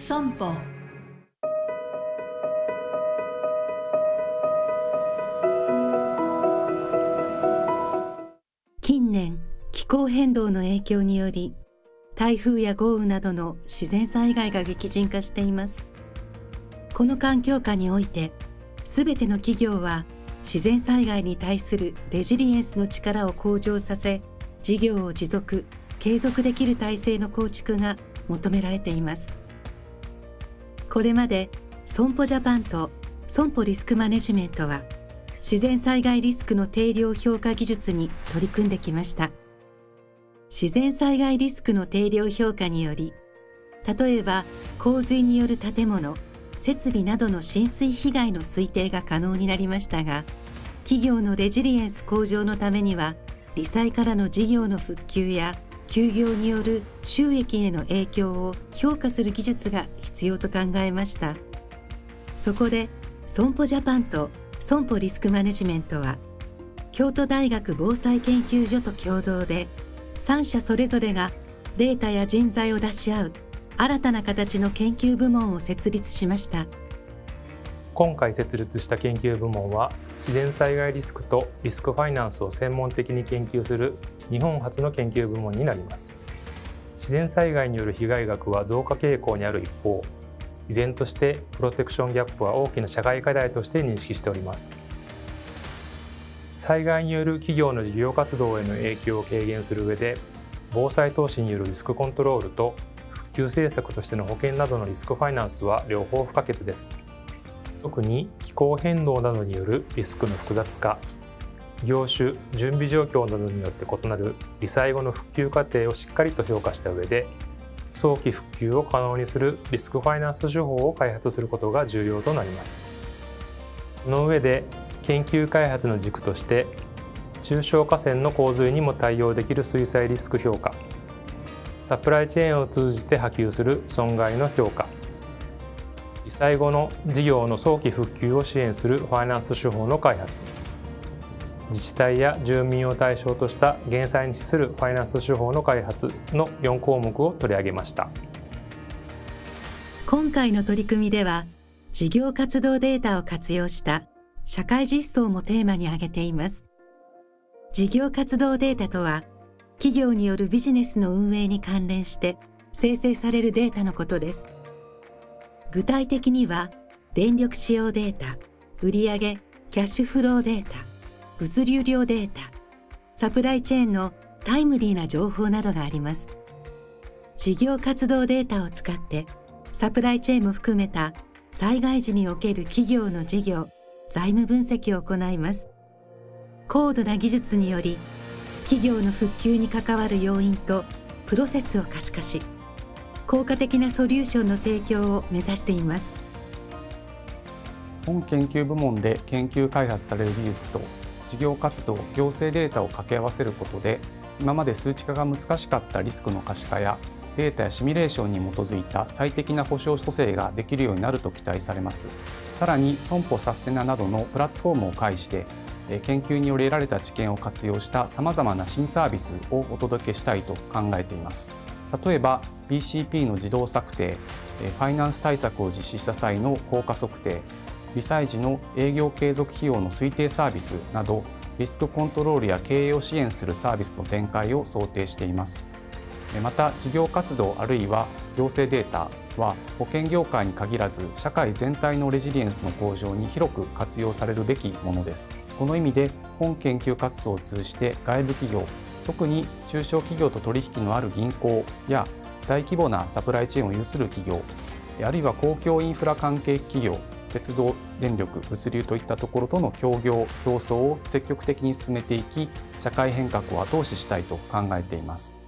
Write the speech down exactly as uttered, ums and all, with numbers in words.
損保。近年、気候変動の影響により台風や豪雨などの自然災害が激甚化しています。この環境下において、すべての企業は自然災害に対するレジリエンスの力を向上させ、事業を持続・継続できる体制の構築が求められています。これまで損保ジャパンと損保リスクマネジメントは、自然災害リスクの定量評価技術に取り組んできました。自然災害リスクの定量評価により、例えば洪水による建物・設備などの浸水被害の推定が可能になりましたが、企業のレジリエンス向上のためには、罹災からの事業の復旧や休業による収益への影響を評価する技術が必要と考えました。そこで損保ジャパンと損保リスクマネジメントは、京都大学防災研究所と共同で、さん社それぞれがデータや人材を出し合う新たな形の研究部門を設立しました。 今回設立した研究部門は、自然災害リスクとリスクファイナンスを専門的に研究する日本初の研究部門になります。自然災害による被害額は増加傾向にある一方、依然としてプロテクションギャップは大きな社会課題として認識しております。災害による企業の事業活動への影響を軽減する上で、防災投資によるリスクコントロールと復旧政策としての保険などのリスクファイナンスは両方不可欠です。特に気候変動などによるリスクの複雑化、業種・準備状況などによって異なる罹災後の復旧過程をしっかりと評価した上で、早期復旧を可能にするリスクファイナンス手法を開発することが重要となります。その上で、研究開発の軸として、中小河川の洪水にも対応できる水災リスク評価、サプライチェーンを通じて波及する損害の評価、被災後の事業の早期復旧を支援するファイナンス手法の開発、自治体や住民を対象とした減災に資するファイナンス手法の開発のよん項目を取り上げました。 今回の取り組みでは、事業活動データを活用した社会実装もテーマに挙げています。事業活動データとは、企業によるビジネスの運営に関連して生成されるデータのことです。具体的には、電力使用データ、売上・キャッシュフローデータ、物流量データ、サプライチェーンのタイムリーな情報などがあります。事業活動データを使って、サプライチェーンも含めた災害時における企業の事業・財務分析を行います。高度な技術により、企業の復旧に関わる要因とプロセスを可視化し、効果的なソリューションの提供を目指しています。 本研究部門で研究開発される技術と事業活動・行政データを掛け合わせることで、今まで数値化が難しかったリスクの可視化やデータやシミュレーションに基づいた最適な保証蘇生ができるようになると期待されます。さらに損保サステナなどのプラットフォームを介して、研究により得られた知見を活用したさまざまな新サービスをお届けしたいと考えています。例えば ビーシーピー の自動策定、ファイナンス対策を実施した際の効果測定、罹災時の営業継続費用の推定サービスなど、リスクコントロールや経営を支援するサービスの展開を想定しています。また、事業活動あるいは行政データは保険業界に限らず社会全体のレジリエンスの向上に広く活用されるべきものです。この意味で本研究活動を通じて外部企業、特に中小企業と取引のある銀行や大規模なサプライチェーンを有する企業、あるいは公共インフラ関係企業、鉄道、電力、物流といったところとの協業・競争を積極的に進めていき、社会変革を後押ししたいと考えています。